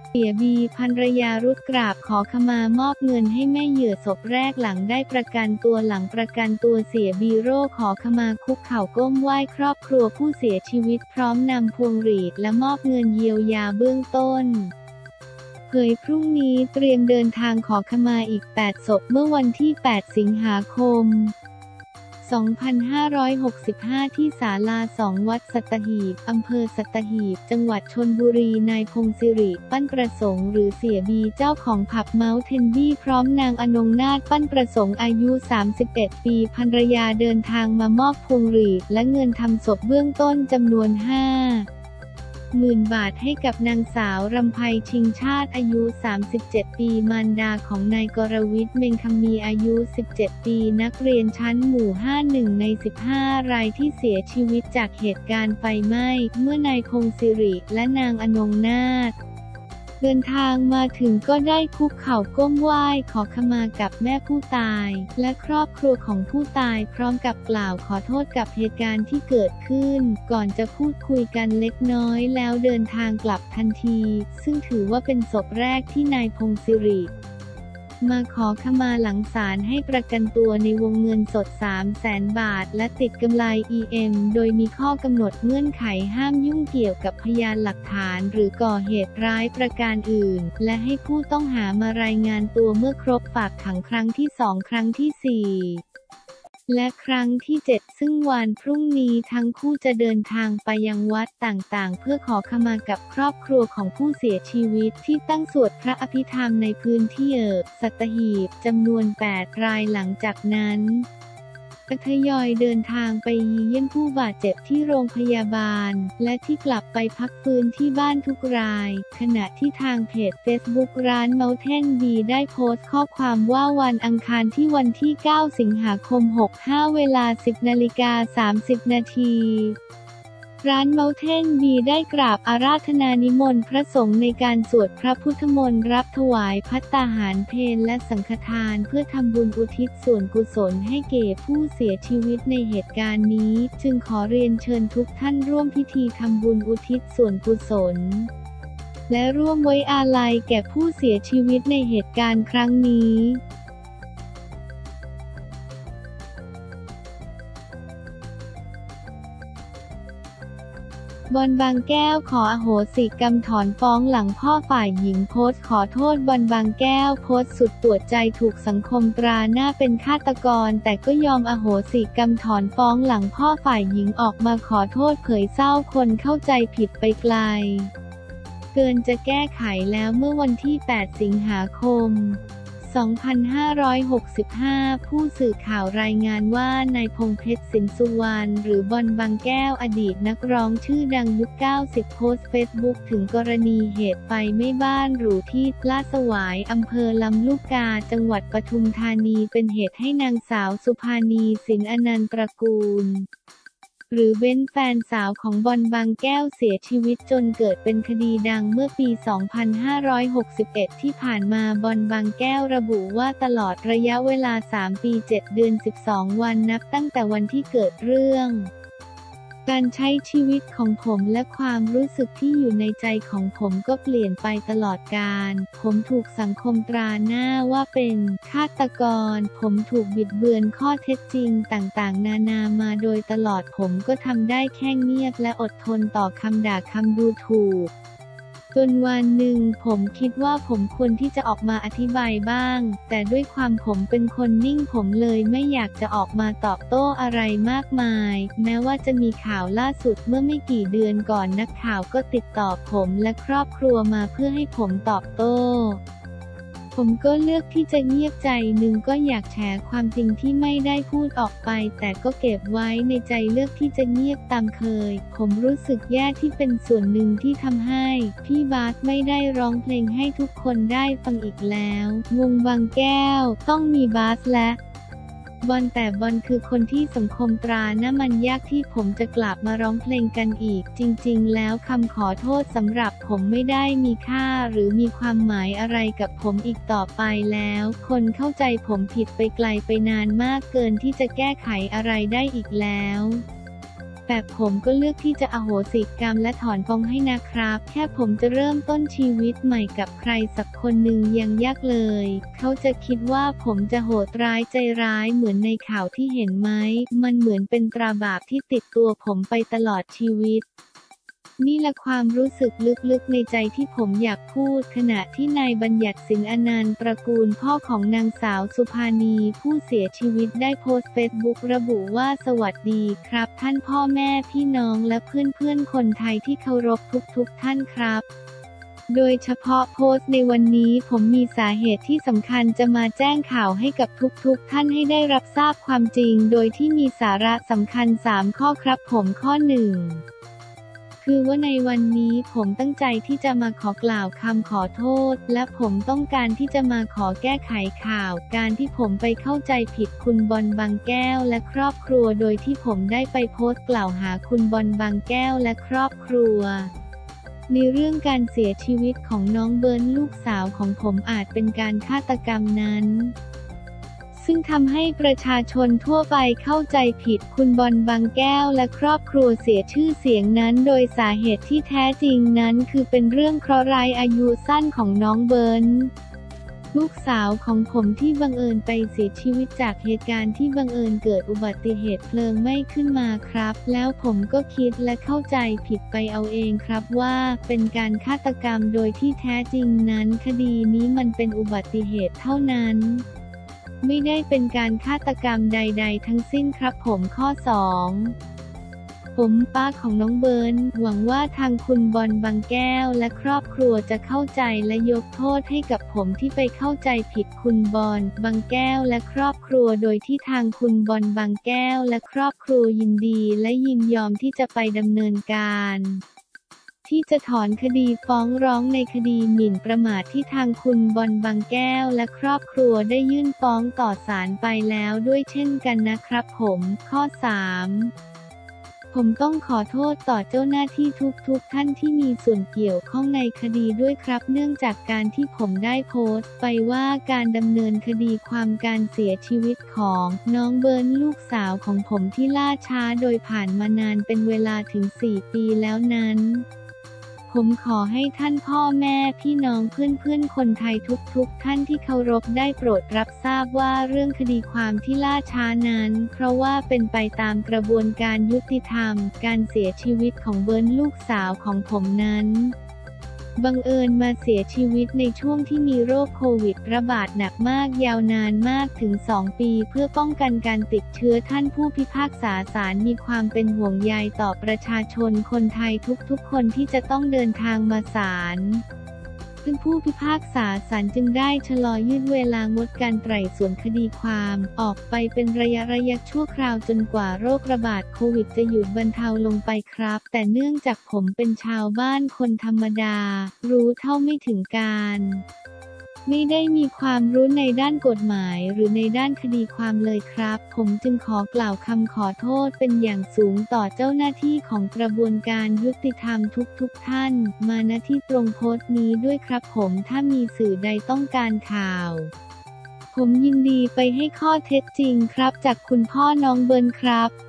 เสียบีภรรยารุดกราบขอขมามอบเงินให้แม่เหยื่อศพแรกหลังได้ประกันตัวหลังประกันตัวเสียบีโร่ขอขมาคุกเข่าก้มไหว้ครอบครัวผู้เสียชีวิตพร้อมนำพวงหรีดและมอบเงินเยียวยาเบื้องต้นเผยพรุ่งนี้เตรียมเดินทางขอขมาอีก8ศพเมื่อวันที่8สิงหาคม2565ที่ศาลา2วัดสัตหีบอำเภอสัตหีบจังหวัดชลบุรีนายพงศิริปั้นประสงค์หรือเสียบีเจ้าของผับเมาท์เทนบี้พร้อมนางอนงนาถปั้นประสงค์อายุ31ปีภรรยาเดินทางมามอบพวงหรีดและเงินทำศพเบื้องต้นจำนวน50,000 บาทให้กับนางสาวรำไพชิงชาติอายุ37ปีมารดาของนายกรวิทย์เมงคำมีอายุ17ปีนักเรียนชั้นหมู่51ใน15รายที่เสียชีวิตจากเหตุการณ์ไฟไหม้เมื่อนายพงศิริและนางอนงนาถเดินทางมาถึงก็ได้คุกเข่าก้มไหว้ขอขมากับแม่ผู้ตายและครอบครัวของผู้ตายพร้อมกับกล่าวขอโทษกับเหตุการณ์ที่เกิดขึ้นก่อนจะพูดคุยกันเล็กน้อยแล้วเดินทางกลับทันทีซึ่งถือว่าเป็นศพแรกที่นายพงศิริมาขอขมาหลังศาลให้ประกันตัวในวงเงินสด300,000 บาทและติดกำไร EM โดยมีข้อกำหนดเงื่อนไขห้ามยุ่งเกี่ยวกับพยานหลักฐานหรือก่อเหตุร้ายประการอื่นและให้ผู้ต้องหามารายงานตัวเมื่อครบฝากขังครั้งที่2ครั้งที่4และครั้งที่7ซึ่งวันพรุ่งนี้ทั้งคู่จะเดินทางไปยังวัดต่างๆเพื่อขอขมากับครอบครัวของผู้เสียชีวิตที่ตั้งสวดพระอภิธรรมในพื้นที่สัตหีบจำนวน8รายหลังจากนั้นก็ทยอยเดินทางไปเยี่ยมผู้บาดเจ็บที่โรงพยาบาลและที่กลับไปพักฟื้นที่บ้านทุกรายขณะที่ทางเพจ Facebook ร้านเมาท์เทนบีได้โพสต์ข้อความว่าวันอังคารที่วันที่9สิงหาคม65เวลา 10:30 นาทีร้านเมาท์เทนบีได้กราบอาราธนานิมนต์พระสงฆ์ในการสวดพระพุทธมนต์รับถวายภัตตาหารเพลและสังฆทานเพื่อทำบุญอุทิศส่วนกุศลให้แก่ผู้เสียชีวิตในเหตุการณ์นี้จึงขอเรียนเชิญทุกท่านร่วมพิธีทำบุญอุทิศส่วนกุศลและร่วมไว้อาลัยแก่ผู้เสียชีวิตในเหตุการณ์ครั้งนี้บอลบางแก้วขออโหสิกรรมถอนฟ้องหลังพ่อฝ่ายหญิงโพสต์ขอโทษบอลบางแก้วโพสต์สุดปวดใจถูกสังคมตราหน้าเป็นฆาตกรแต่ก็ยอมอโหสิกรรมถอนฟ้องหลังพ่อฝ่ายหญิงออกมาขอโทษเผยเศร้าคนเข้าใจผิดไปไกลเกินจะแก้ไขแล้วเมื่อวันที่8สิงหาคม2565ผู้สื่อข่าวรายงานว่านายพงษ์เพชรสินสุวรรณหรือบอลบางแก้วอดีตนักร้องชื่อดังยุค90โพสต์เฟซบุ๊กถึงกรณีเหตุไฟไหม้บ้านหรูที่ลาดสวายอำเภอลำลูกกาจังหวัดปทุมธานีเป็นเหตุให้นางสาวสุภาณีสินอนันต์ตระกูลหรือเบ้นแฟนสาวของบอลบางแก้วเสียชีวิตจนเกิดเป็นคดีดังเมื่อปี 2561 ที่ผ่านมาบอลบางแก้วระบุว่าตลอดระยะเวลา 3 ปี 7 เดือน 12 วันนับตั้งแต่วันที่เกิดเรื่องการใช้ชีวิตของผมและความรู้สึกที่อยู่ในใจของผมก็เปลี่ยนไปตลอดกาลผมถูกสังคมตราหน้าว่าเป็นฆาตกรผมถูกบิดเบือนข้อเท็จจริงต่างๆนานามาโดยตลอดผมก็ทำได้แค่เงียบและอดทนต่อคำด่าคำดูถูกจนวันหนึ่งผมคิดว่าผมควรที่จะออกมาอธิบายบ้างแต่ด้วยความผมเป็นคนนิ่งผมเลยไม่อยากจะออกมาตอบโต้อะไรมากมายแม้ว่าจะมีข่าวล่าสุดเมื่อไม่กี่เดือนก่อนนักข่าวก็ติดต่อผมและครอบครัวมาเพื่อให้ผมตอบโต้ผมก็เลือกที่จะเงียบใจหนึ่งก็อยากแฉความจริงที่ไม่ได้พูดออกไปแต่ก็เก็บไว้ในใจเลือกที่จะเงียบตามเคยผมรู้สึกแย่ที่เป็นส่วนหนึ่งที่ทำให้พี่บาสไม่ได้ร้องเพลงให้ทุกคนได้ฟังอีกแล้ววงบางแก้วต้องมีบาสและบอลแต่บอลคือคนที่สังคมตราหน้ามันยากที่ผมจะกลับมาร้องเพลงกันอีกจริงๆแล้วคำขอโทษสำหรับผมไม่ได้มีค่าหรือมีความหมายอะไรกับผมอีกต่อไปแล้วคนเข้าใจผมผิดไปไกลไปนานมากเกินที่จะแก้ไขอะไรได้อีกแล้วแต่ผมก็เลือกที่จะอโหสิกรรมและถอนฟ้องให้นะครับ แค่ผมจะเริ่มต้นชีวิตใหม่กับใครสักคนหนึ่งยังยากเลย เขาจะคิดว่าผมจะโหดร้ายใจร้ายเหมือนในข่าวที่เห็นไหม มันเหมือนเป็นตราบาปที่ติดตัวผมไปตลอดชีวิตนี่แหละความรู้สึกลึกๆในใจที่ผมอยากพูดขณะที่นายบัญญัติสิงห์อนันต์ตระกูลพ่อของนางสาวสุภานีผู้เสียชีวิตได้โพสต์เฟซบุ๊กระบุว่าสวัสดีครับท่านพ่อแม่พี่น้องและเพื่อนๆคนไทยที่เคารพทุกท่านครับโดยเฉพาะโพสต์ในวันนี้ผมมีสาเหตุที่สำคัญจะมาแจ้งข่าวให้กับทุกท่านให้ได้รับทราบความจริงโดยที่มีสาระสำคัญ3ข้อครับผมข้อ1คือว่าในวันนี้ผมตั้งใจที่จะมาขอกล่าวคำขอโทษและผมต้องการที่จะมาขอแก้ไขข่าวการที่ผมไปเข้าใจผิดคุณบอลบางแก้วและครอบครัวโดยที่ผมได้ไปโพสต์กล่าวหาคุณบอลบางแก้วและครอบครัวในเรื่องการเสียชีวิตของน้องเบิร์นลูกสาวของผมอาจเป็นการฆาตกรรมนั้นซึ่งทำให้ประชาชนทั่วไปเข้าใจผิดคุณบอลบางแก้วและครอบครัวเสียชื่อเสียงนั้นโดยสาเหตุที่แท้จริงนั้นคือเป็นเรื่องเคราะห์ร้ายอายุสั้นของน้องเบิร์นลูกสาวของผมที่บังเอิญไปเสียชีวิตจากเหตุการณ์ที่บังเอิญเกิดอุบัติเหตุเพลิงไหม้ขึ้นมาครับแล้วผมก็คิดและเข้าใจผิดไปเอาเองครับว่าเป็นการฆาตกรรมโดยที่แท้จริงนั้นคดีนี้มันเป็นอุบัติเหตุเท่านั้นไม่ได้เป็นการฆาตกรรมใดๆทั้งสิ้นครับผมข้อ2ผมป้าของน้องเบิร์นหวังว่าทางคุณบอลบางแก้วและครอบครัวจะเข้าใจและยกโทษให้กับผมที่ไปเข้าใจผิดคุณบอลบางแก้วและครอบครัวโดยที่ทางคุณบอลบางแก้วและครอบครัวยินดีและยินยอมที่จะไปดำเนินการที่จะถอนคดีฟ้องร้องในคดีหมิ่นประมาทที่ทางคุณบอลบางแก้วและครอบครัวได้ยื่นฟ้องต่อศาลไปแล้วด้วยเช่นกันนะครับผมข้อ3ผมต้องขอโทษต่อเจ้าหน้าที่ทุกท่านที่มีส่วนเกี่ยวข้องในคดีด้วยครับเนื่องจากการที่ผมได้โพสต์ไปว่าการดำเนินคดีความการเสียชีวิตของน้องเบิร์นลูกสาวของผมที่ล่าช้าโดยผ่านมานานเป็นเวลาถึง4 ปีแล้วนั้นผมขอให้ท่านพ่อแม่พี่น้องเพื่อนคนไทยทุกท่านที่เคารพได้โปรดรับทราบว่าเรื่องคดีความที่ล่าช้านั้นเพราะว่าเป็นไปตามกระบวนการยุติธรรมการเสียชีวิตของเบิร์นลูกสาวของผมนั้นบังเอิญมาเสียชีวิตในช่วงที่มีโรคโควิดระบาดหนักมากยาวนานมากถึง2 ปีเพื่อป้องกันการติดเชื้อท่านผู้พิพากษาศาลมีความเป็นห่วงใยต่อประชาชนคนไทยทุกคนที่จะต้องเดินทางมาศาลซึ่งผู้พิพากษาศาลจึงได้ชะลอยืดเวลางดการไต่สวนคดีความออกไปเป็นระยะชั่วคราวจนกว่าโรคระบาดโควิดจะหยุดบรรเทาลงไปครับแต่เนื่องจากผมเป็นชาวบ้านคนธรรมดารู้เท่าไม่ถึงการไม่ได้มีความรู้ในด้านกฎหมายหรือในด้านคดีความเลยครับผมจึงขอกล่าวคำขอโทษเป็นอย่างสูงต่อเจ้าหน้าที่ของกระบวนการยุติธรรมทุกท่านมาณที่ตรงโพสต์นี้ด้วยครับผมถ้ามีสื่อใดต้องการข่าวผมยินดีไปให้ข้อเท็จจริงครับจากคุณพ่อน้องเบิร์นครับ